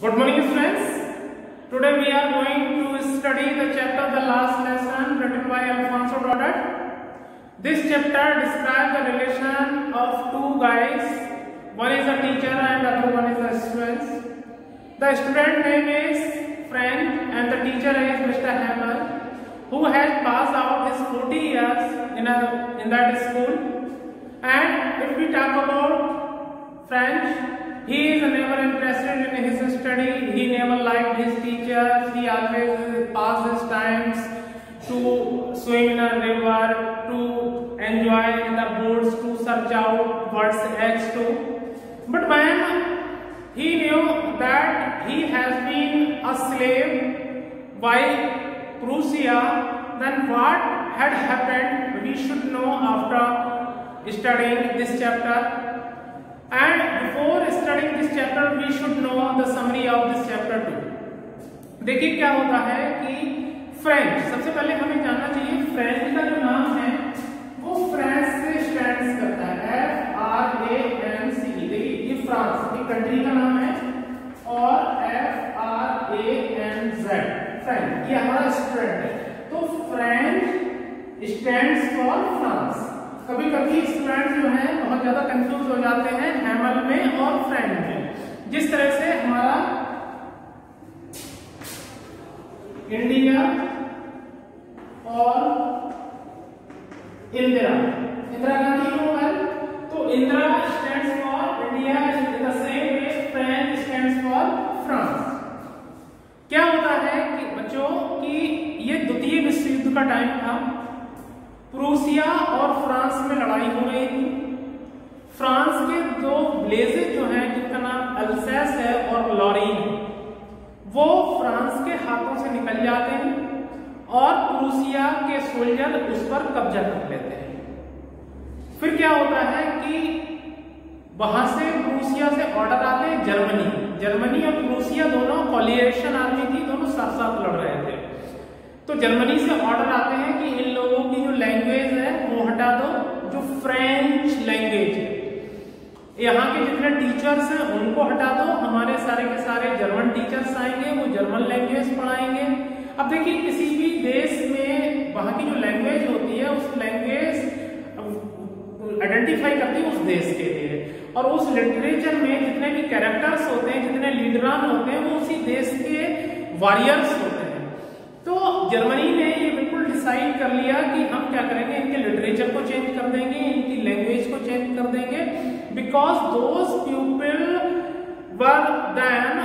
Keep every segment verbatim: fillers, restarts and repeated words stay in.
Good morning friends. Today we are going to study the chapter The Last Lesson written by Alfonso Daudet. This chapter describes the relation of two guys. One is a teacher and other one is a student. The student name is Frank and the teacher is Mister Hamel, who has passed out his forty years in, a, in that school. And if we talk about Frank, he is never interested in his study. He never liked his teachers. He always passed his times to swim in a river, to enjoy the boats, to search out birds' eggs too. But when he knew that he has been a slave by Prussia, then what had happened we should know after studying this chapter. And before studying this chapter, we should know the summary of this chapter too. देखिए क्या होता है कि French, सबसे पहले हमें जानना चाहिए फ्रेंच का जो नाम है वो फ्रांस से स्टैंड्स करता है, F R A N C. देखिए ये फ्रांस एक कंट्री का नाम है और F R A N Z French, ये हमारा स्टूडेंट है। तो फ्रेंच स्टैंड्स फॉर फ्रांस। कभी कभी स्टूडेंट जो है बहुत ज्यादा कंफ्यूज हो जाते हैं हैमल में और फ्रेंच में। जिस तरह से हमारा इंडिया और इंदिरा इंदिरा गांधी को है, तो Indira stands for India, in the same way French stands for France. क्या होता है कि बच्चों कि ये द्वितीय विश्व युद्ध का टाइम था। प्रूसिया और फ्रांस में लड़ाई हो रही थी। फ्रांस के दो ब्लेजेस जो हैं जिनका नाम अल्सैस है और लॉरीन, वो फ्रांस के हाथों से निकल जाते हैं और प्रूसिया के सोल्जर उस पर कब्जा कर लेते हैं। फिर क्या होता है कि वहां से प्रूसिया से ऑर्डर आते हैं जर्मनी जर्मनी और प्रूसिया दोनों कोलिएशन आर्मी थी, दोनों साथ साथ लड़ रहे थे। तो जर्मनी से ऑर्डर आते हैं कि इन लोगों की जो लैंग्वेज है वो हटा दो, जो फ्रेंच लैंग्वेज है, यहाँ के जितने टीचर्स हैं उनको हटा दो, हमारे सारे के सारे जर्मन टीचर्स आएंगे, वो जर्मन लैंग्वेज पढ़ाएंगे। अब देखिए किसी भी देश में वहां की जो लैंग्वेज होती है उस लैंग्वेज आइडेंटिफाई करती है उस देश के लिए, और उस लिटरेचर में जितने भी कैरेक्टर्स होते हैं, जितने लीडरान होते हैं, वो उसी देश के वॉरियर्स होते हैं। तो जर्मनी ने ये बिल्कुल डिसाइड कर लिया कि हम क्या करेंगे, इनके लिटरेचर को चेंज कर देंगे, इनकी लैंग्वेज को चेंज कर देंगे, because those people were then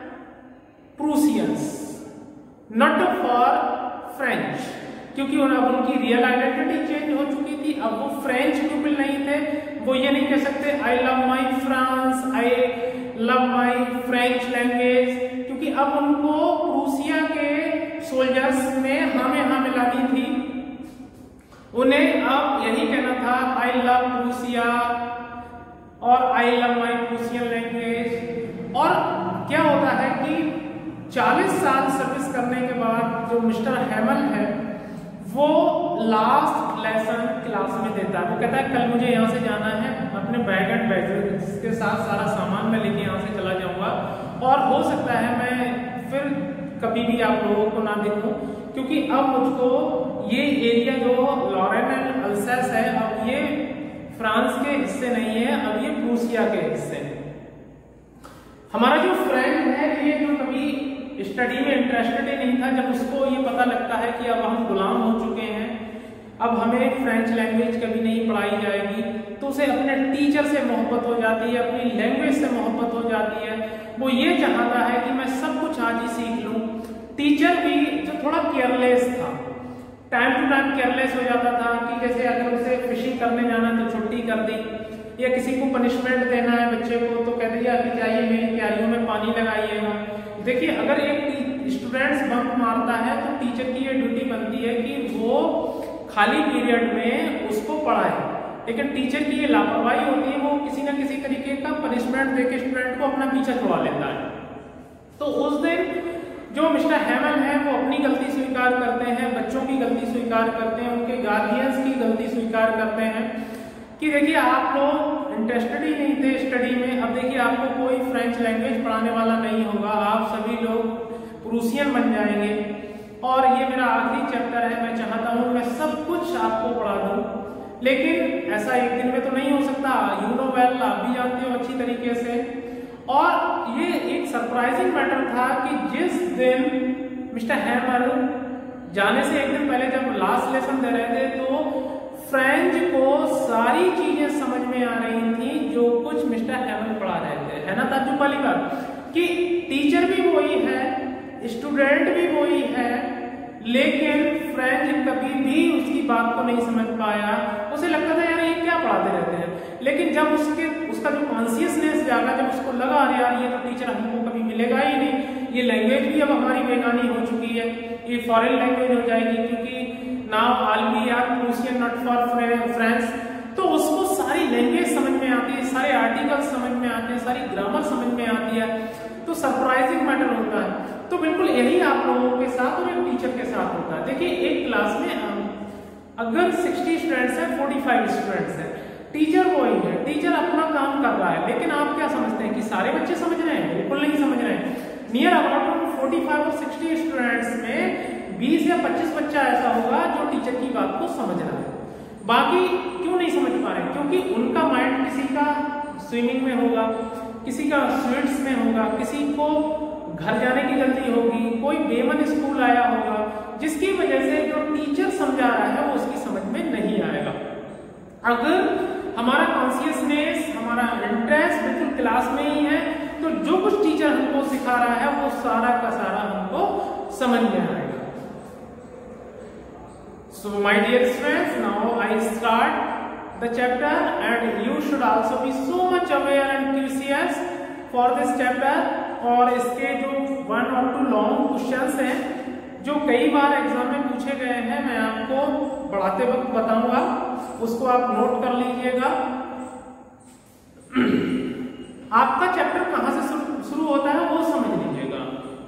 Prussians not for French, क्योंकि अब उनकी रियल आइडेंटिटी चेंज हो चुकी थी। अब वो फ्रेंच पीपल नहीं थे, वो ये नहीं कह सकते I love my France, I love my French language, क्योंकि अब उनको प्रूसिया के सोल्जर्स ने हमें हाँ मिलानी थी। उन्हें अब यही कहना था आई लव प्रूसिया और I love my Prussian language. और क्या होता है कि चालीस साल सर्विस करने के बाद जो मिस्टर हैमल है वो लास्ट लेसन क्लास में देता है। वो कहता है कल मुझे यहाँ से जाना है, अपने बैग एंड बैग के साथ सारा सामान मैं लेके यहाँ से चला जाऊंगा, और हो सकता है मैं फिर कभी भी आप लोगों को ना देखूं, क्योंकि अब मुझको ये एरिया जो लॉरेन एंड अल्सैस है अब ये फ्रांस के हिस्से नहीं है, अब ये प्रूसिया के हिस्से हैं। हमारा जो फ्रेंड है ये जो कभी स्टडी में इंटरेस्टेड ही नहीं था, जब उसको ये पता लगता है कि अब हम गुलाम हो चुके हैं, अब हमें फ्रेंच लैंग्वेज कभी नहीं पढ़ाई जाएगी, तो उसे अपने टीचर से मोहब्बत हो जाती है, अपनी लैंग्वेज से मोहब्बत हो जाती है। वो ये चाहता है कि मैं सब कुछ आज ही सीख लूं। टीचर भी जो थोड़ा केयरलेस था, टाइम टू टाइम केयरलेस हो जाता था कि जैसे अगर उसे फिशिंग करने जाना तो छुट्टी कर दी, या किसी को पनिशमेंट देना है बच्चे को तो कह दिया कि जाइए मेरी क्यारियों में पानी लगाइएगा। देखिए अगर एक स्टूडेंट्स बंक मारता है तो टीचर की ये ड्यूटी बनती है कि वो खाली पीरियड में उसको पढ़ाए, लेकिन टीचर की ये लापरवाही होती है, वो किसी ना किसी तरीके का पनिशमेंट देके स्टूडेंट को अपना पीछा छुड़ा लेता है। तो उस दिन जो मिस्टर हैमल है वो अपनी गलती स्वीकार करते हैं, बच्चों की गलती स्वीकार करते हैं, उनके गार्डियंस की गलती स्वीकार करते हैं कि देखिए आप लोग इंटरेस्टेड ही नहीं थे स्टडी में, अब देखिए आपको कोई फ्रेंच लैंग्वेज पढ़ाने वाला नहीं होगा, आप सभी लोग प्रूसियन बन जाएंगे। और ये मेरा आखिरी चैप्टर है, मैं चाहता हूँ मैं सब कुछ आपको पढ़ा दूँ, लेकिन ऐसा एक दिन में तो नहीं हो सकता। यू नो वेल, आप भी जानते हो अच्छी तरीके से। और ये एक सरप्राइजिंग मैटर था कि जिस दिन मिस्टर हैमर जाने से एक दिन पहले जब लास्ट लेसन दे रहे थे, तो फ्रेंच को सारी चीजें समझ में आ रही थी जो कुछ मिस्टर हैमर पढ़ा रहे थे। है ना ताज्जुब वाली बात कि टीचर भी वही है, स्टूडेंट भी वही है, लेकिन फ्रेंच कभी भी उसकी बात को नहीं समझ पाया। उसे लगता था यार ये क्या पढ़ाते रहते हैं, लेकिन जब उसके उसका जो कॉन्शियसनेस जागा, जब उसको लगा अरे यार ये तो टीचर हमको कभी मिलेगा ही नहीं, ये लैंग्वेज भी अब हमारी बेगानी हो चुकी है, ये फॉरेन लैंग्वेज हो जाएगी, क्योंकि now all we are Prussian not for French. तो उसको सारी लैंग्वेज समझ में आती है, सारे आर्टिकल्स समझ में आते हैं, सारी ग्रामर समझ में आती है, तो सरप्राइजिंग मैटर होता है। तो बिल्कुल यही आप लोगों के साथ और एक टीचर के साथ होता है। देखिए एक क्लास में अगर साठ स्टूडेंट्स हैं, पैंतालीस स्टूडेंट्स हैं, टीचर वही है, टीचर अपना काम कर रहा है, लेकिन आप क्या समझते हैं कि सारे बच्चे समझ रहे हैं? बिल्कुल नहीं समझ रहे हैं। नियर अबाउट पैंतालीस और साठ स्टूडेंट्स में बीस या पच्चीस बच्चा ऐसा होगा जो टीचर की बात को समझ रहा है। बाकी क्यों नहीं समझ पा रहे? क्योंकि उनका माइंड किसी का स्विमिंग में होगा, किसी का स्वीट्स में होगा, किसी को घर जाने की जल्दी होगी, कोई बेमन स्कूल आया होगा, जिसकी वजह से जो टीचर समझा रहा है वो उसकी समझ में नहीं आएगा। अगर हमारा कॉन्शियसनेस, हमारा इंटरेस्ट बिल्कुल क्लास में ही है, तो जो कुछ टीचर हमको सिखा रहा है वो सारा का सारा हमको समझ में आएगा। So my dear students, now I start the chapter and you should also be so much aware and curious for this chapter। और इसके जो वन और टू लॉन्ग क्वेश्चंस हैं जो कई बार एग्जाम में पूछे गए हैं, मैं आपको पढ़ाते वक्त बताऊंगा, उसको आप नोट कर लीजिएगा। आपका चैप्टर कहां से शुरू होता है वो समझ लीजिएगा।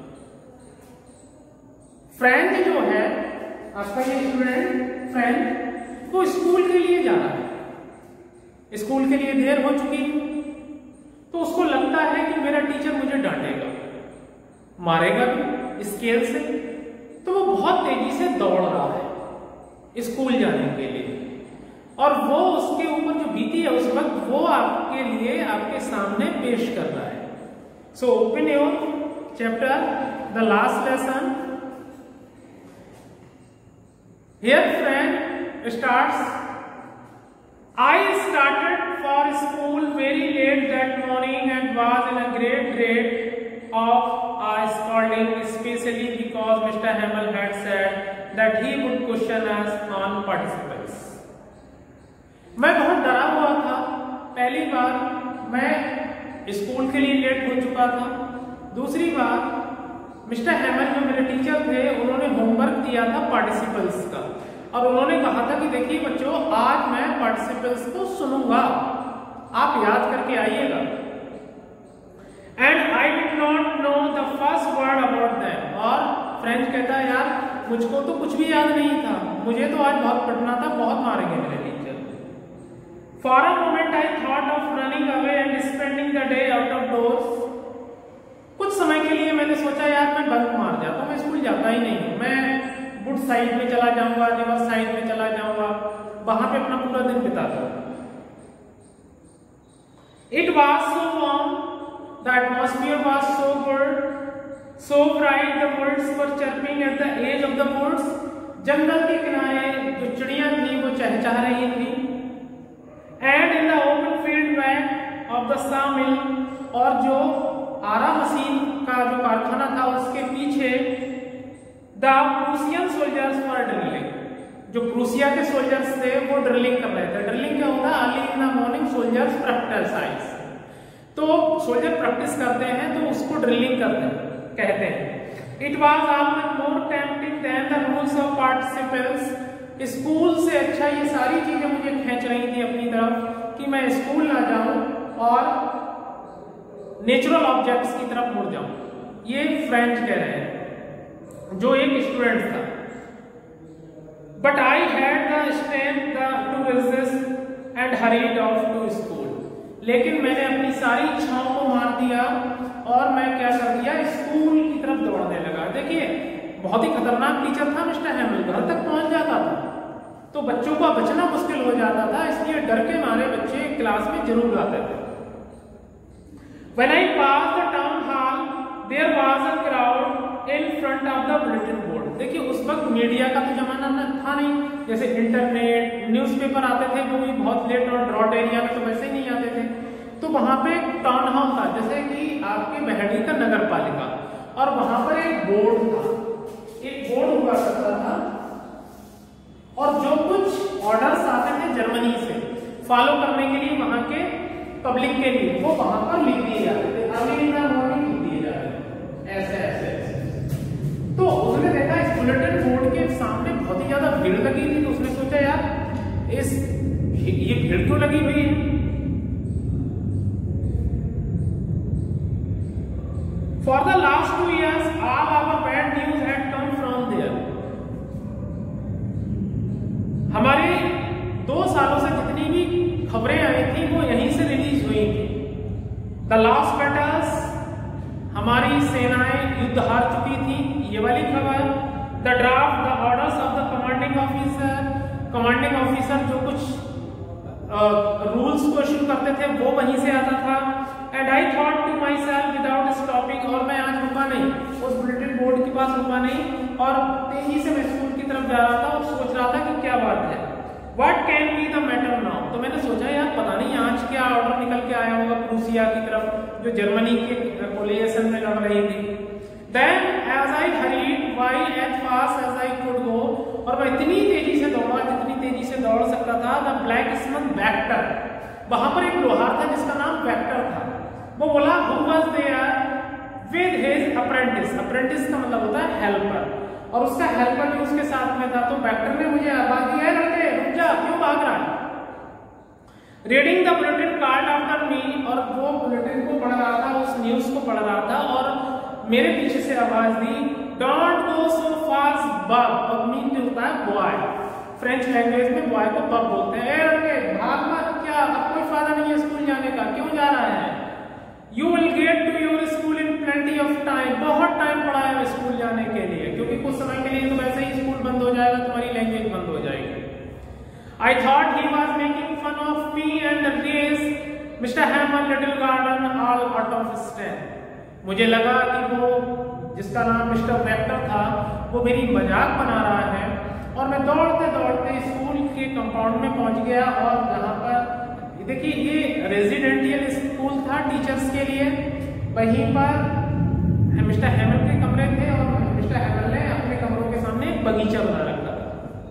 फ्रेंच जो है आपका, ये स्टूडेंट फ्रेंच वो स्कूल के लिए जा रहा है, स्कूल के लिए देर हो चुकी, तो उसको लगता है कि मेरा टीचर मुझे डांटेगा, मारेगा भी स्केल से, तो वो बहुत तेजी से दौड़ रहा है स्कूल जाने के लिए। और वो उसके ऊपर जो बीती है उस वक्त वो आपके लिए आपके सामने पेश कर रहा है। So open your chapter the last lesson. Here friend starts, I started for school very late that morning and was in a great dread of a scolding, especially because Mister Hamel had said that he would question us on participles। मैं बहुत डरा हुआ था, पहली बार मैं school के लिए late हो चुका था, दूसरी बार मिस्टर हैमल जो मेरे टीचर थे उन्होंने होमवर्क दिया था पार्टिसिपल्स का, और उन्होंने कहा था कि देखिए बच्चों आज मैं पार्टिसिपल्स को सुनूंगा, आप याद करके आइएगा। And I did not know the first word about them. और फ्रेंच कहता है यार मुझको तो कुछ भी याद नहीं था, मुझे तो आज बहुत पढ़ना था, बहुत मारेंगे मेरे teacher. For a moment I thought of running away and spending the day out of doors. कुछ समय के लिए मैंने सोचा यार मैं बंक मार जाता हूं, मैं स्कूल जाता ही नहीं हूं, मैं वुड साइड में चला जाऊंगा, रिवर साइड में चला जाऊंगा, वहां पे अपना पूरा दिन बिताता हूं। It was so warm, the atmosphere was so good, so bright, the birds were chirping at the edge of the woods. जंगल के किनारे जो चिड़ियां थी वो चहचहा रही थी। And in the open field back of the sawmill, और जो आरा मशीन का जो कारखाना था उसके पीछे the Prussian soldiers were drilling, जो प्रूसिया के सोल्जर्स थे वो ड्रिलिंग कर रहे थे। ड्रिलिंग क्या होता है? Early in the morning soldiers practice, तो सोल्जर प्रैक्टिस करते हैं तो उसको ड्रिलिंग करते हैं कहते हैं। It was all much more tempting than the rules of participants. School से अच्छा ये सारी चीजें मुझे खींच रही थी अपनी तरफ कि मैं स्कूल ना जाऊं और नेचुरल ऑब्जेक्ट्स की तरफ मुड़ जाऊं। ये फ्रेंच कह रहे हैं जो एक स्टूडेंट था। But I had the strength to resist and hurried off to school. लेकिन मैंने अपनी सारी इच्छाओं को मार दिया और मैं क्या कर दिया, स्कूल की तरफ दौड़ने लगा। देखिए बहुत ही खतरनाक टीचर था मिस्टर हैमल, घर तक पहुंच जाता था तो बच्चों का बचना मुश्किल हो जाता था, इसलिए डर के मारे बच्चे क्लास में जरूर आते थे। When I passed the town hall, there was a crowd in front of the bulletin board. देखिए उस वक्त मीडिया का तो जमाना था नहीं, जैसे इंटरनेट, न्यूज़पेपर आते थे वो भी बहुत लेट और ड्रॉट एरिया में तो वैसे ही नहीं आते थे। तो वहां पे टाउन हॉल था, जैसे कि आपके बहड़ी का नगर पालिका, और वहां पर एक बोर्ड था, एक बोर्ड हुआ करता था और जो कुछ ऑर्डर्स आते थे जर्मनी से फॉलो करने के लिए वहां के पब्लिक के लिए, वो वहां पर लिख दिए जाते थे, अमेरिका मॉर्निंग लिख दिए जाते थे, ऐसे ऐसे ऐसे। तो उसने देखा इस बुलेटिन बोर्ड के सामने बहुत ही ज्यादा भीड़ लगी थी, तो उसने सोचा यार इस ये भीड़ क्यों लगी हुई है। For the last two years all our bad news had come from there. हमारे दो सालों से जितनी भी खबरें आई थी वो यहीं से रिलीज हुई थी। द लॉस्ट बैटल्स, हमारी सेनाएं युद्ध हार चुकी थी, ये वाली खबर। The draft, the orders of the commanding officer, commanding officer जो कुछ रूल्स को इश्यू करते थे वो वहीं से आता था। And I thought to myself without stopping, और मैं आज रुका नहीं, उस बुलेटिन बोर्ड के पास रुका नहीं और तेजी से मैं स्कूल की तरफ जा रहा था और सोच रहा था कि क्या बात है, What can be the matter now? तो मैंने सोचा यार पता नहीं आज क्या ऑर्डर निकल के आया होगा प्रूसिया की तरफ जो जर्मनी के कोलिएशन में लड़ रही थी। Then as I hurried, why as fast as I could go, और मैं इतनी तेजी से दौड़ा जितनी तेजी से दौड़ सकता था। The blacksmith Vector, वहां पर एक लोहार था जिसका नाम वेक्टर था, वो बोला who was there with his apprentice, apprentice का मतलब होता है हेल्पर, और उसका हेल्पर भी उसके साथ में था। तो वेक्टर ने मुझे आवाज दिया, लड़के रुक जा, क्यों भाग रहा है। Reading the bulletin card after me, और वो बुलेटिन को पढ़ रहा था, उस न्यूज को पढ़ रहा था और मेरे पीछे से आवाज दी, डोंट गो सो फास्ट बब। बब मीन जो होता है बॉय, फ्रेंच लैंग्वेज में बॉय को बब बोलते हैं। ए लड़के भाग मत, क्या अब कोई फायदा नहीं है स्कूल जाने का, क्यों जा रहा है। You will get to your school in plenty of time, बहुत टाइम पड़ा है स्कूल जाने के लिए, क्योंकि कुछ समय के लिए तो वैसे ही स्कूल बंद हो जाएगा, तुम्हारी लैंग्वेज बंद हो जाएगी। I thought he was making fun of me and raised Mister Hammond Little Garden all out of strength. मुझे लगा कि वो जिसका नाम मिस्टर वेक्टर था वो मेरी मजाक बना रहा है, और मैं दौड़ते दौड़ते स्कूल के कंपाउंड में पहुंच गया। और जहाँ पर देखिए ये रेजिडेंशियल स्कूल था टीचर्स के लिए, वहीं पर मिस्टर हैमल के कमरे थे और मिस्टर हैमल ने अपने कमरों के सामने एक बगीचा बना रखा था।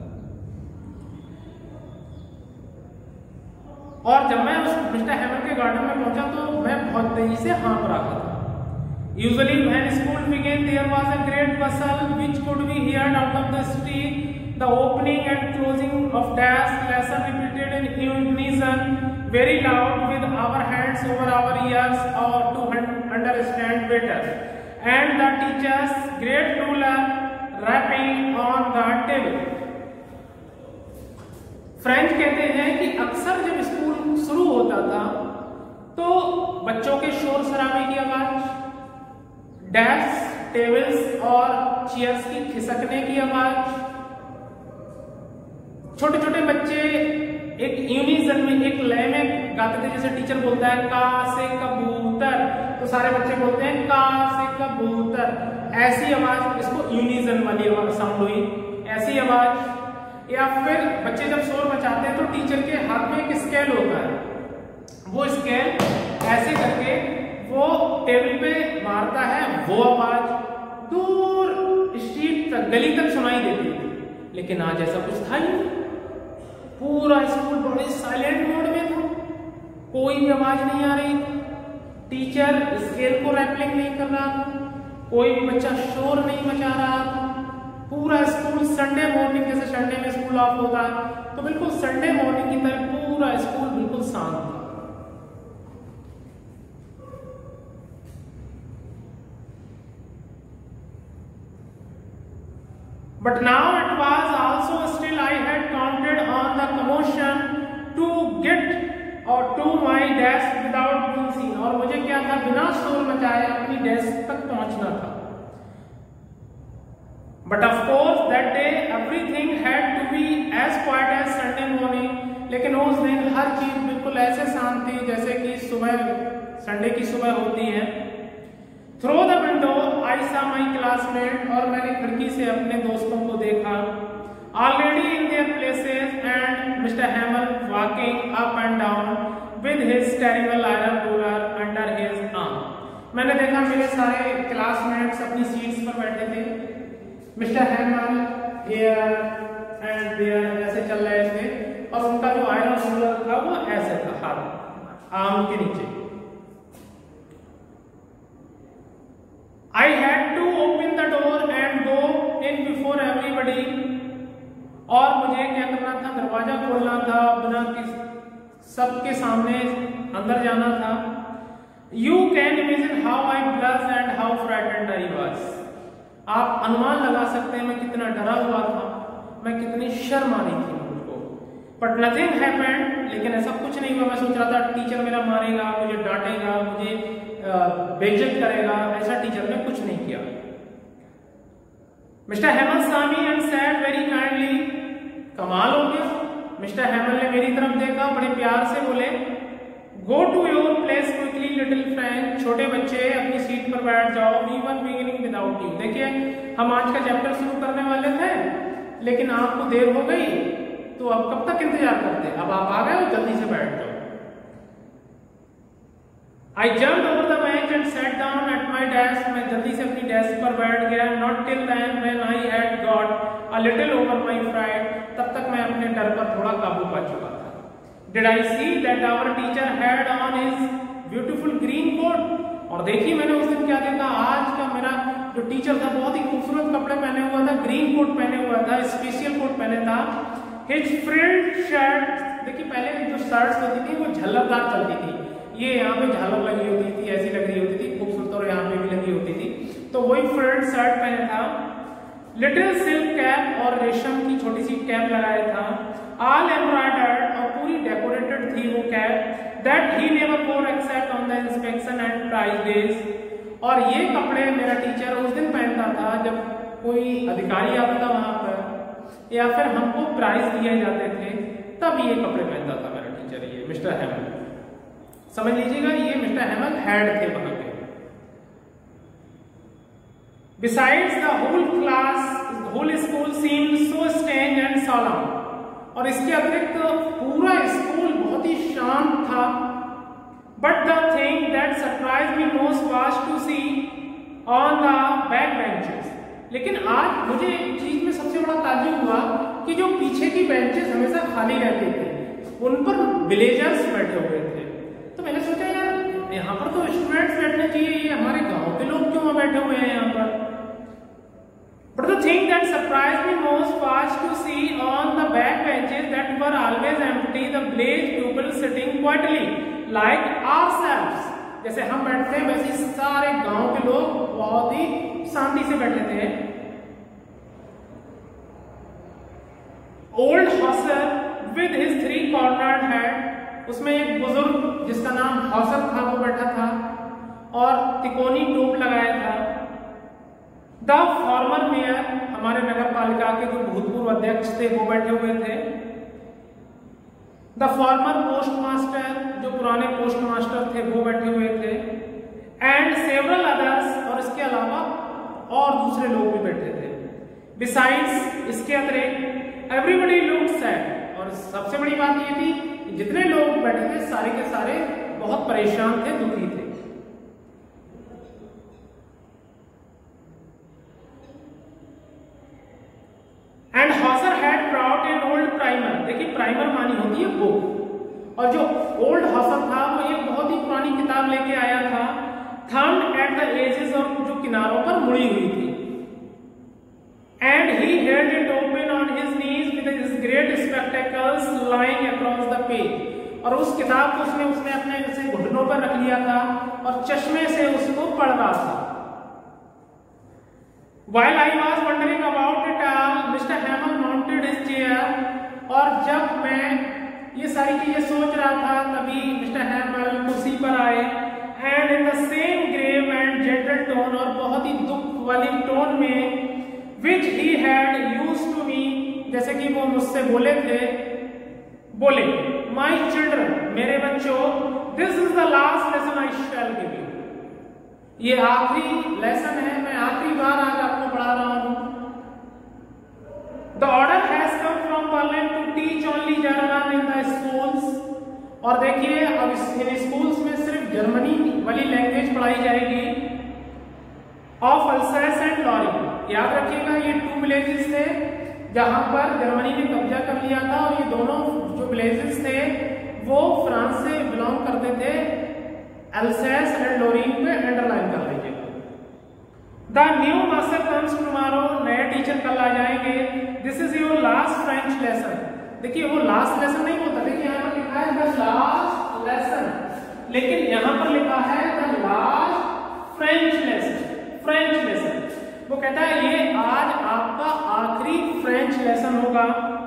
और जब मैं उस मिस्टर हैमल के गार्डन में पहुंचा तो मैं बहुत तेजी से हाँफ रहा था। Usually when school began there was a great bustle which could be heard out of the street. The opening and closing of dash lesson repeated in unison, very loud with our hands over our ears or to understand better. And the teacher's great ruler rapping on the table. French कहते हैं कि अक्सर जब school शुरू होता था तो बच्चों के शोर शराबे की आवाज, डेस्क, टेबल्स और चेयर्स की खिसकने की आवाज, छोटे छोटे बच्चे एक यूनिजन में, एक लय में गाते थे। जैसे टीचर बोलता है का से कबूतर, तो सारे बच्चे बोलते हैं का से कबूतर, ऐसी आवाज, इसको यूनिजन वाली साउंड हुई, ऐसी आवाज। या फिर बच्चे जब शोर मचाते हैं तो टीचर के हाथ में एक स्केल होता है, वो स्केल ऐसे करके वो टेबल पे मारता है, वो आवाज दूर स्ट्रीट तक, गली तक सुनाई देती थी। लेकिन आज ऐसा कुछ था ही नहीं, पूरा स्कूल बड़े साइलेंट मोड में था, कोई भी आवाज नहीं आ रही थी, टीचर स्केल को रैपलिंग नहीं कर रहा था, कोई भी बच्चा शोर नहीं मचा रहा था। पूरा स्कूल संडे मॉर्निंग, जैसे संडे में स्कूल ऑफ होता है तो बिल्कुल संडे मॉर्निंग की तरह पूरा स्कूल बिल्कुल शांत था। But now it was also still I had counted on the commotion to get और to my desk without being seen, और मुझे क्या था, बिना शोर मचाए अपनी डेस्क तक पहुंचना था। But of course that day everything had to be as quiet as Sunday morning, लेकिन उस दिन हर चीज बिल्कुल ऐसे शांत थी जैसे कि सुबह संडे की सुबह होती है। थ्रू द विंडो आई सा माई क्लासमेट, और मैंने खिड़की से अपने दोस्तों को देखा। Already in their places and mister Hamel walking up and down with his terrible iron ruler under his arm. मैंने देखा मेरे सारे क्लासमेट्स अपनी सीट्स पर बैठे थे, mister Hamel here and there ऐसे चल रहे थे, और उनका जो आयरन रूलर था वो ऐसे था, हाथ आर्म के नीचे। I had to open the door and go in before everybody, और मुझे क्या करना था, दरवाजा खोलना था, बिना किस सबके सामने अंदर जाना था। You can imagine how I blushed and how frightened I was। आप अनुमान लगा सकते हैं मैं कितना डरा हुआ था, मैं कितनी शर्म आ रही थी मुझको। But nothing happened, लेकिन ऐसा कुछ नहीं हुआ। मैं सोच रहा था टीचर मेरा मारेगा, मुझे डांटेगा, मुझे बेइज्जत करेगा, ऐसा टीचर ने कुछ नहीं किया। Mister Hamel saw me and said very kindly, कमाल हो गया, मिस्टर हेमल ने मेरी तरफ देखा, बड़े प्यार से बोले, go to your place quickly little friend, छोटे बच्चे अपनी सीट पर बैठ जाओ, we were beginning without you. देखिए हम आज का चैप्टर शुरू करने वाले थे, लेकिन आपको देर हो गई, तो अब कब तक इंतजार करते, अब आप आ गए, जल्दी से बैठ जाओ। I jumped over the bench and sat down at my desk। मैं जल्दी से अपनी डेस्क पर बैठ गया। Not till then when I had got a little over my fright, तब तक मैं अपने डर पर थोड़ा काबू पा चुका था। Did I see that our teacher had on his beautiful green coat? और देखिए मैंने उस दिन क्या देखा, आज का मेरा जो टीचर था बहुत ही खूबसूरत कपड़े पहने हुआ था, ग्रीन कोट पहने हुआ था, स्पेशल कोट पहने था। His frilled shirt, देखिए पहले जो शर्ट्स होती थी वो झलकदार चलती थी, ये यहाँ पे झालर लगी होती थी, ऐसी लग रही होती थी खूबसूरत, और यहाँ पे भी लगी होती थी, तो वही फ्रिल्ड शर्ट पहना था। लिटिल सिल्क कैप, और रेशम की छोटी सी कैप लगाया था। ऑल एम्ब्रॉयडर्ड, और पूरी डेकोरेटेड थी वो cap. That he never wore except on the inspection and prize days, और ये कपड़े मेरा टीचर उस दिन पहनता था जब कोई अधिकारी आता था वहां पर, या फिर हमको प्राइज दिए जाते थे, तब ये कपड़े पहनता था मेरा टीचर, ये मिस्टर हैमल। समझ लीजिएगा ये मिस्टर हेमल हेड थे वहां के। Besides the whole class, the whole school seemed so strange and solemn, और इसके अतिरिक्त पूरा स्कूल बहुत ही शांत था। But the thing that surprised me most was to see on the back benches, लेकिन आज मुझे एक चीज में सबसे बड़ा ताज्जुब हुआ कि जो पीछे की बेंचेस हमेशा खाली रहती थी, उन पर विलेजर्स बैठे हुए थे। तो मैंने सोचा यार यहाँ पर तो स्टूडेंट्स बैठने चाहिए, ये हमारे गांव के लोग क्यों बैठे हुए हैं यहाँ पर। But the thing that surprised me most was to see on the back benches that were always empty the village people sitting quietly like ourselves। जैसे हम बैठते हैं वैसे सारे गांव के लोग बहुत ही शांति से बैठे थे। Old Hauser with his three cornered head, उसमें एक बुजुर्ग जिसका नाम हौसर था वो बैठा था, और तिकोनी टोप लगाया था। द फॉर्मर मेयर, हमारे नगर पालिका के जो भूतपूर्व अध्यक्ष थे वो बैठे हुए थे। द फॉर्मर पोस्ट मास्टर, जो पुराने पोस्ट मास्टर थे वो बैठे हुए थे। एंड सेवरल अदर्स, और इसके अलावा और दूसरे लोग भी बैठे थे। बिसाइड्स, इसके अतिरिक्त एवरीबडी लुक्ड सैड, और सबसे बड़ी बात ये थी जितने लोग बैठे थे सारे के सारे बहुत परेशान थे, दुखी थे। And Hauser had brought an old primer, देखिए प्राइमर मानी होती है बुक, और जो ओल्ड हॉसर था वो एक बहुत ही पुरानी किताब लेके आया था, थम्ड एट द एजेस, और जो किनारों पर मुड़ी हुई थी। And he held it open on his knees with his great spectacles lying across the page, और उस किताब को उसने उसने अपने जैसे घुटनों पर रख लिया था और चश्मे से उसको पढ़ रहा था। While I was wondering about it all, Mister Hamel mounted his chair, और जब मैं ये सारी चीजें सोच रहा था, तभी मिस्टर हैमल कुर्सी पर आए and in the same grave and gentle tone, और बहुत ही दुख वाली टोन में, which he had used to me, जैसे कि वो मुझसे बोले थे, बोले माय चिल्ड्रन, मेरे बच्चों, this is the last lesson I shall give you, ये आखिरी लेसन है, मैं आखिरी बार आज आपको पढ़ा रहा हूं। The order has come from Berlin to teach only German in the schools, और देखिए अब इन स्कूल्स में सिर्फ जर्मनी वाली लैंग्वेज पढ़ाई जाएगी। ऑफ अल्सैस एंड लॉरी, याद रखिएगा ये टू विलेजेस थे जहां पर जर्मनी ने कब्जा कर लिया था, और ये दोनों जो विलेजेस थे वो फ्रांस से बिलोंग करते थे। अल्सैस एंड लॉरीन पे अंडरलाइन कर लीजिएगा। The new master comes tomorrow, नए टीचर कल आ जाएंगे। This is your last French lesson, देखिए वो लास्ट लेसन नहीं होता, देखिए यहाँ पर लिखा है द लास्ट लेसन, लेकिन यहाँ पर लिखा है the last French lesson, French lesson. वो कहता है ये आज आपका आखिरी फ्रेंच लेसन होगा।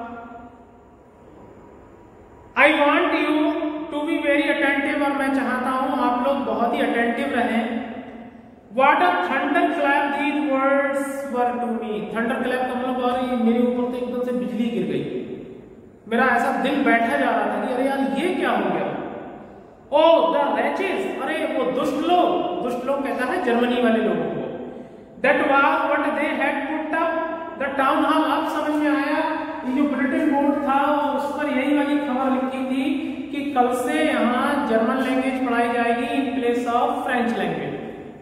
I want you to be very attentive, और मैं चाहता हूं आप लोग बहुत ही अटेंटिव रहें। What a thunder clap these words were to me, thunder clap का मतलब और ये मेरे ऊपर तो एकदम से बिजली गिर गई, मेरा ऐसा दिल बैठा जा रहा था कि अरे यार ये क्या हो गया। ओ द wretches, अरे वो दुष्ट लोग, दुष्ट लोग कहता है जर्मनी वाले लोगों को। That was what they had put up the town hall, अब समझ में आया, ये जो बुलेटिन बोर्ड था उस पर यही वाली खबर लिखी थी कि कल से यहाँ जर्मन लैंग्वेज पढ़ाई जाएगी in place of French language.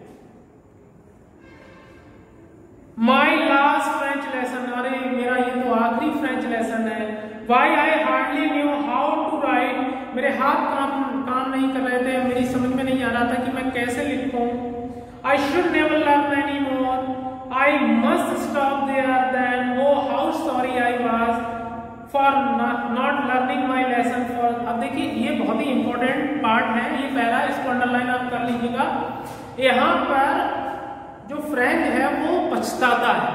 My last French lesson, अरे मेरा ये तो आखिरी फ्रेंच लेसन है। Why I hardly knew how to write, मेरे हाथ काम काम नहीं कर रहे थे, मेरी समझ में नहीं आ रहा था कि मैं कैसे लिखूं। I should never learn any more, I must stop there then, oh how sorry I was for not learning my lesson for. अब देखिए ये बहुत ही इंपॉर्टेंट पार्ट है, ये पहला, इसको अंडरलाइन आप कर लीजिएगा। यहाँ पर जो फ्रेंच है वो पछताता है,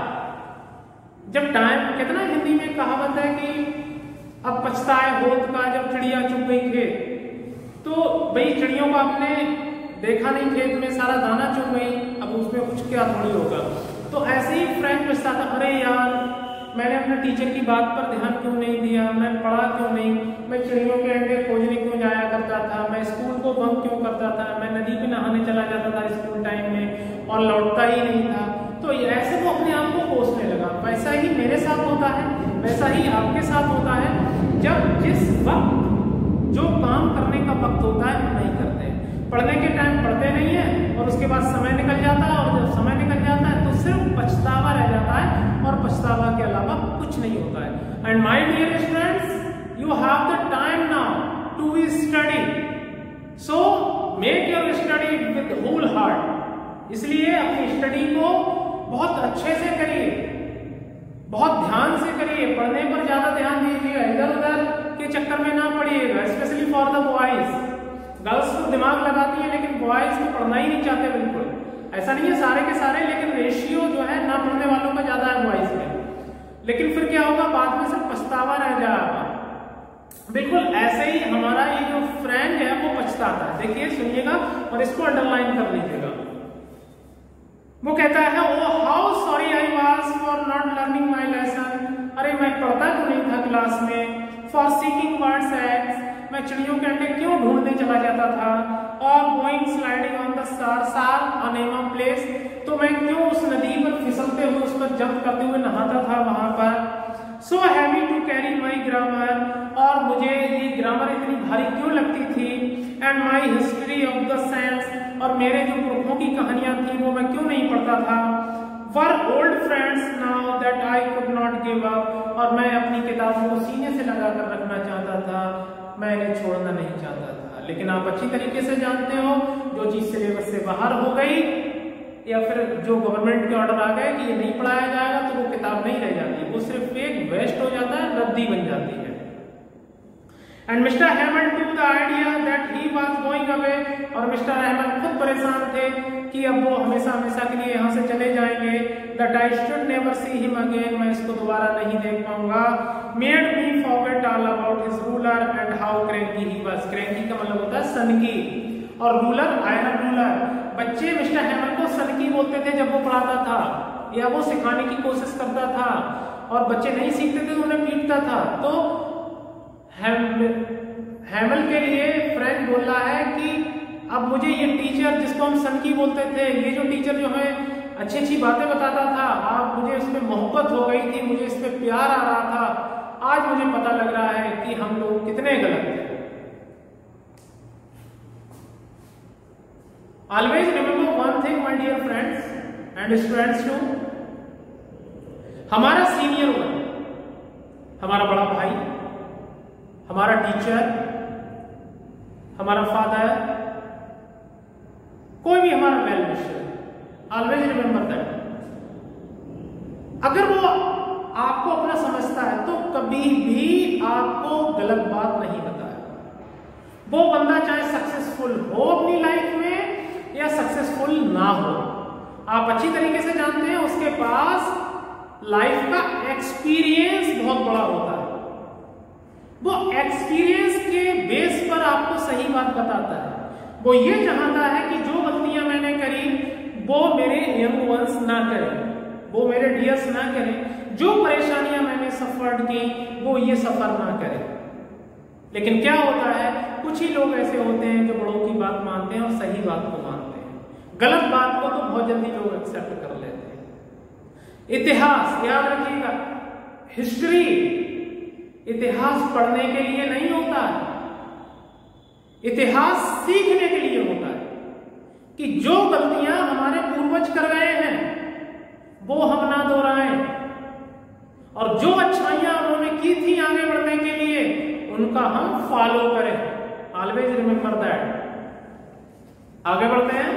जब टाइम, कितना हिंदी में कहावत है कि अब पछताए होत का जब चिड़िया चुग गई खेत, तो भाई चिड़ियों को आपने देखा नहीं, खेत में सारा दाना चुग गई, अब उसमें कुछ क्या थोड़ी होगा। तो ऐसे ही फ्रेंच पछताता, अरे यार मैंने अपने टीचर की बात पर ध्यान क्यों नहीं दिया, मैं पढ़ा क्यों नहीं, मैं चिड़ियों के अंडे खोजने क्यों जाया करता था, मैं स्कूल को बंक क्यों करता था, मैं नदी पे नहाने चला जाता था स्कूल टाइम में और लौटता ही नहीं था। तो ऐसे वो अपने आप को कोसने लगा। वैसा ही मेरे साथ होता है, वैसा ही आपके साथ होता है, जब जिस वक्त जो काम करने का वक्त होता है हम नहीं करते, पढ़ने के टाइम पढ़ते नहीं है और उसके बाद समय निकल जाता है, और जब समय निकल जाता है तो सिर्फ पछतावा रह जाता है, और पछतावा के अलावा कुछ नहीं होता है। And my dear students, you have the time now to be study, so make your study with whole heart. इसलिए अपनी स्टडी को बहुत अच्छे से करिए, बहुत ध्यान से करिए, पढ़ने पर ज्यादा ध्यान दीजिएगा, इधर उधर के चक्कर में ना पढ़िएगा, specially for the boys. Girls तो दिमाग लगाती है लेकिन बॉयज को पढ़ना ही नहीं चाहते बिल्कुल, ऐसा नहीं है सारे के सारे, लेकिन रेशियो जो है ना पढ़ने वालों का ज्यादा है बॉयज में। लेकिन फिर क्या होगा, बाद में सिर्फ पछतावा रह जाएगा। बिल्कुल ऐसे ही हमारा ये जो फ्रेंड है वो पछताता है। देखिए सुनिएगा और इसको अंडरलाइन कर लीजिएगा। वो कहता है oh how sorry I was for not learning my lesson, अरे मैं पढ़ता क्यों नहीं था क्लास में। फॉर सीकिंग बर्ड्स एग्स, मैं चिड़ियों के अंडे क्यों ढूंढने चला जाता था। और गोइंग स्लाइडिंग ऑन द सार सार अनेमा प्लेस, तो मैं क्यों उस नदी पर फिसलते हुए उस पर जंप करते हुए नहाता था वहां पर। So heavy to carry my grammar, और मुझे ये ग्रामर इतनी भारी क्यों लगती थी। And my history of the science, और मेरे जो पुरखों की कहानियां थी वो मैं क्यों नहीं पढ़ता था। Were old friends now that I could not give up, और मैं अपनी किताबों को सीने से लगा कर रखना चाहता था, मैं इन्हें छोड़ना नहीं चाहता था। लेकिन आप अच्छी तरीके से जानते हो जो चीज सिलेबस से बाहर हो गई या फिर जो गवर्नमेंट के ऑर्डर आ गए कि ये नहीं पढ़ाया जाएगा, तो वो किताब नहीं रह जाती, वो सिर्फ एक वेस्ट हो जाता है, रद्दी बन जाती है। And mister Hamel to the idea that he was going away, और मिस्टर हैमल खुद परेशान थे कि अब वो हमेशा हमेशा के लिए यहाँ से चले जाएंगे। That I should never see him again, मैं इसको दोबारा नहीं देख पाऊंगा। Made me forget all about his ruler and how cranky he was. Cranky का मतलब होता है सनकी, और रूलर आयरन रूलर। बच्चे मिस्टर हैमल को सनकी बोलते थे जब वो पढ़ाता था या वो सिखाने की कोशिश करता था, और बच्चे नहीं सीखते थे तो उन्हें पीटता था। तो हैमल के लिए फ्रेंच बोल रहा है कि अब मुझे ये टीचर जिसको हम सनकी बोलते थे, ये जो टीचर जो है अच्छी अच्छी बातें बताता था, आप मुझे इस पे मोहब्बत हो गई थी, मुझे इस पे प्यार आ रहा था, आज मुझे पता लग रहा है कि हम लोग कितने गलत थे। Always remember one thing my dear friends and students too, हमारा सीनियर वन, हमारा बड़ा भाई, हमारा टीचर, हमारा फादर, कोई भी हमारा well wisher, always remember that. अगर वो आपको अपना समझता है तो कभी भी आपको गलत बात नहीं बताए। वो बंदा चाहे सक्सेसफुल हो अपनी लाइफ में या सक्सेसफुल ना हो, आप अच्छी तरीके से जानते हैं उसके पास लाइफ का एक्सपीरियंस बहुत बड़ा होता है। वो एक्सपीरियंस के बेस पर आपको सही बात बताता है। वो ये चाहता है कि जो गलतियां मैंने करी वो मेरे यंग वंस ना करें, वो मेरे डियर्स ना करें, जो परेशानियां मैंने सफर्ड की वो ये सफर ना करें। लेकिन क्या होता है, कुछ ही लोग ऐसे होते हैं जो बड़ों की बात मानते हैं और सही बात को मानते हैं, गलत बात को तो बहुत जल्दी लोग एक्सेप्ट कर लेते हैं। इतिहास याद रखिएगा, हिस्ट्री इतिहास पढ़ने के लिए नहीं होता है, इतिहास सीखने के लिए होता है कि जो गलतियां हमारे पूर्वज कर गए हैं वो हम ना दोहराएं, और जो अच्छाइयां उन्होंने की थी आगे बढ़ने के लिए उनका हम फॉलो करें। Always remember that. आगे बढ़ते हैं।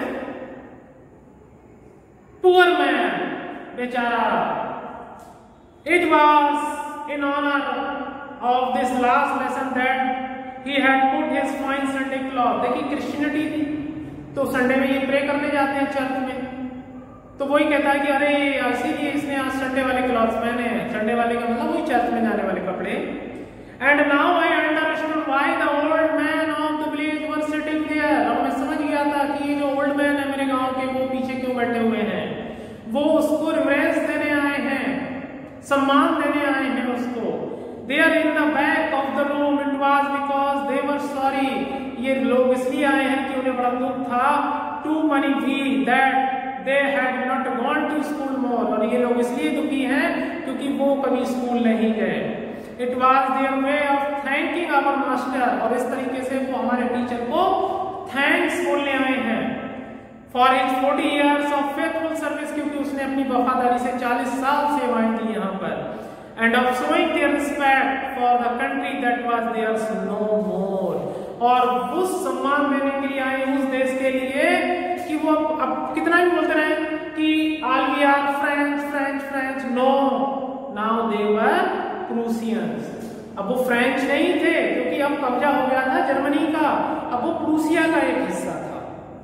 पुअर मैन, बेचारा, it was in honour of this last lesson that he had put his fine Sunday cloth। देखिए क्रिश्चियनिटी थी तो संडे में ये प्रे करने जाते हैं चर्च में, तो वही कहता है कि अरे इसीलिए इसने आज संडे वाले क्लॉथ्स पहने हैं। संडे वाले का मतलब वही चर्च में जाने वाले कपड़े। And now I understood why the old man of the village were sitting there. और मैं समझ गया था कि ये जो ओल्ड मैन है मेरे गांव के वो पीछे क्यों बैठे हुए हैं। वो उसको रिवरेंस देने आए हैं, सम्मान देने आए हैं उसको। They are in the back of the room. It was because they were sorry। ये लोग इसलिए आए हैं कि उन्हें बड़ा दुख था too many feel that they had not gone to school more। और ये लोग इसलिए दुखी हैं क्योंकि वो कभी स्कूल नहीं गए। It was their way of thanking our master। और इस तरीके से वो हमारे टीचर को थैंक्स बोलने आए हैं for his forty years of faithful service, क्योंकि उसने अपनी वफादारी से चालीस साल सेवाएं दी यहाँ पर। And of showing their respect for the country that was theirs no more। और उस सम्मान देने के लिए आए उस देश के लिए कि वो अब कितना भी बोलते रहे कि all we are French French French, no, now they were Prussians। अब वो फ्रेंच नहीं थे क्योंकि अब कब्जा हो गया था जर्मनी का, अब वो प्रूसिया का एक हिस्सा था।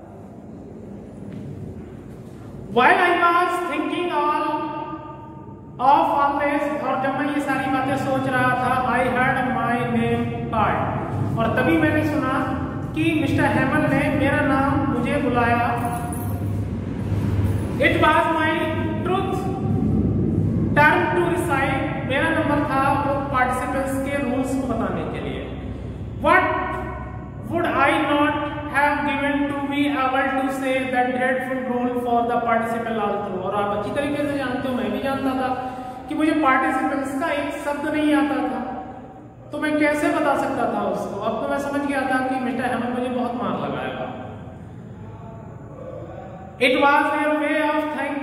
While I was thinking all of all this, और जब मैं ये सारी बातें सोच रहा था, I heard my name called। और तभी मैंने सुना कि मिस्टर हैमल ने मेरा नाम मुझे बुलाया। It was my truth turn to recite। मेरा नंबर था वो पार्टिसिपेंट्स के रूल्स को बताने के लिए। What would I not have given to be able to say that dreadful rule for the participle also। और आप अच्छी तरीके से जानते हो, मैं भी जानता था कि मुझे पार्टिसिपेंट्स का एक शब्द नहीं आता था, तो मैं कैसे बता सकता था उसको। अब तो मैं समझ गया था कि मिस्टर हैमल मुझे बहुत मार लगाएगा। It was their way of think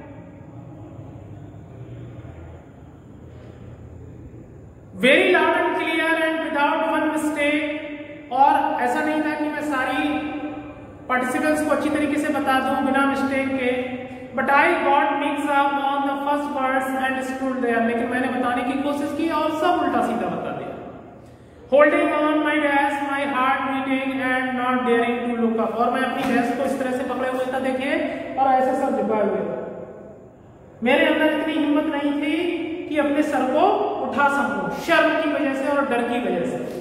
very loud and clear and without one mistake. और ऐसा नहीं था कि मैं सारी पार्टिसिपेंट्स को अच्छी तरीके से बता दूं बिना मिस्टेक के, but I got mix up on the first words and stood there. लेकिन मैंने बताने की कोशिश की और सब उल्टा सीधा बता दिया। Holding on my dash my heart beating and not daring to look up, और मैं अपनी डैश को इस तरह से पकड़े हुए था, देखिए, और ऐसे सर झुकाए हुए था। मेरे अंदर इतनी हिम्मत नहीं थी कि अपने सर को उठा सकूं, शर्म की वजह से और डर की वजह से।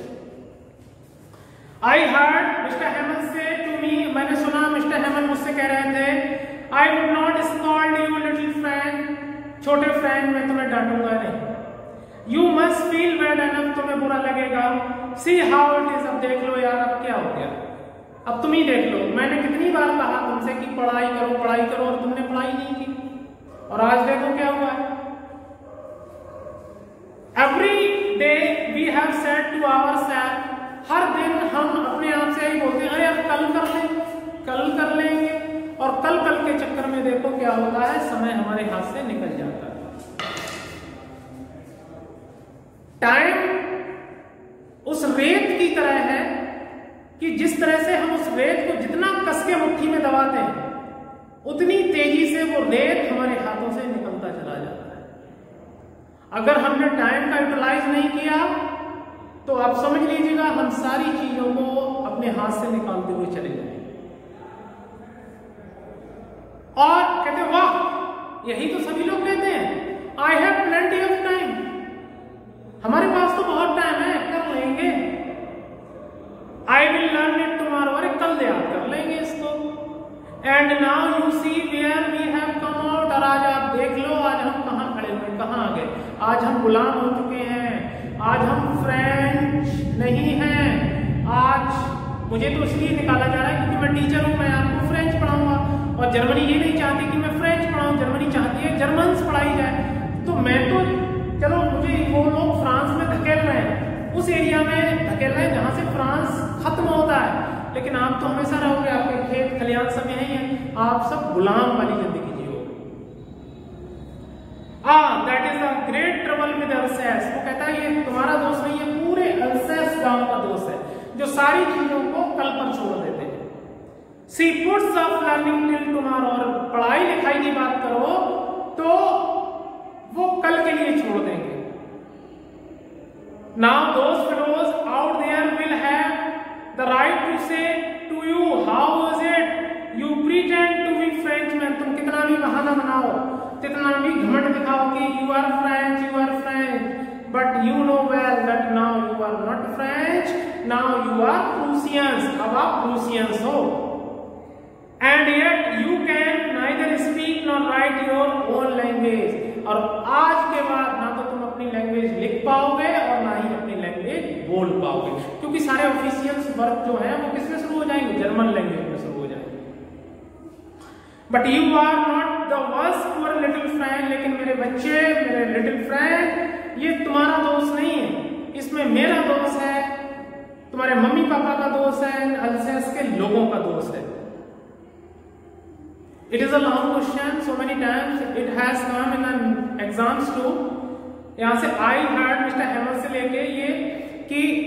आई हर्ड मिस्टर हेमंत से टू मी, मैंने सुना मिस्टर हेमंत मुझसे कह रहे थे, I would not scold you little friend, छोटे फ्रेंड, मैं तुम्हें डांटूंगा नहीं। You must feel bad enough, तुम्हें बुरा लगेगा। सी हाउ इट इज, अब देख लो यार, अब क्या हो गया, अब तुम ही देख लो। मैंने कितनी बार कहा तुमसे कि पढ़ाई करो पढ़ाई करो, और तुमने पढ़ाई नहीं की, और आज देखो क्या हुआ है। Every day we have said to ourselves, हर दिन हम अपने आप से ही बोलते हैं, अरे अब कल कर लेंगे, कल कर लेंगे, और कल कल के चक्कर में देखो क्या होता है, समय हमारे हाथ से निकल जाता है। टाइम उस रेत की तरह है कि जिस तरह से हम उस रेत को जितना कस के मुट्ठी में दबाते हैं, उतनी तेजी से वो रेत हमारे हाथों से निकलता चला जाता है। अगर हमने टाइम का यूटिलाइज नहीं किया तो आप समझ लीजिएगा हम सारी चीजों को अपने हाथ से निकालते हुए चले जाएंगे। और कहते वाह, यही तो सभी लोग कहते हैं, I have plenty of time, हमारे पास तो बहुत टाइम है, कर लेंगे। I will learn it tomorrow, अरे कल याद कर लेंगे इसको। And now you see where we have come out, और आज आप देख लो आज हम कहां खड़े हुए, कहां आ गए। आज हम गुलाम हो चुके हैं, आज हम फ्रेंच नहीं हैं। आज मुझे तो इसलिए निकाला जा रहा है क्योंकि मैं टीचर हूं, मैं आपको फ्रेंच पढ़ाऊंगा, और जर्मनी ये नहीं चाहती कि मैं फ्रेंच पढ़ाऊं, जर्मनी चाहती है जर्मन्स पढ़ाई जाए। तो मैं तो चलो, मुझे वो लोग फ्रांस में धकेल रहे हैं, उस एरिया में धकेल रहे हैं जहां से फ्रांस खत्म होता है, लेकिन आप तो हमेशा रहोगे, आपके खेत खलियान सब यही है, आप सब गुलाम वाली जिंदगी जियोगे। हाँ, that is the great trouble with Alsace, वो कहता है ये तुम्हारा दोष नहीं है, पूरे अल्सेस गांव का दोष है, जो सारी चीजों को कल पर छोड़ देते हैं। She puts off learning till tomorrow, और पढ़ाई लिखाई की बात करो तो वो कल के लिए छोड़ देंगे। Now those fellows out there will have the right to say to you how is it you pretend to be Frenchman, तुम कितना भी बहाना बनाओ, कितना भी घमंड दिखाओ कि you are French, you are French, but you know well that now you are not French, now you are Prussians, अब आप प्रूसियंस हो। And yet you can neither speak nor write your own language, और आज के बाद ना तो तुम अपनी लैंग्वेज लिख पाओगे और ना ही अपनी लैंग्वेज बोल पाओगे, क्योंकि सारे ऑफिशियल्स वर्क जो है वो किसमें शुरू हो जाएंगे, जर्मन लैंग्वेज में शुरू हो जाएंगे। But you are not the worst poor little friend, लेकिन मेरे बच्चे, मेरे लिटिल फ्रेंड, ये तुम्हारा दोष नहीं है, इसमें मेरा दोष है, तुम्हारे मम्मी पापा का दोष है, अल्सेस के लोगों का दोष है। It is a long question, so many times it has come in an exams too. यहाँ से I heard मिस्टर हेमंत से लेके ये कि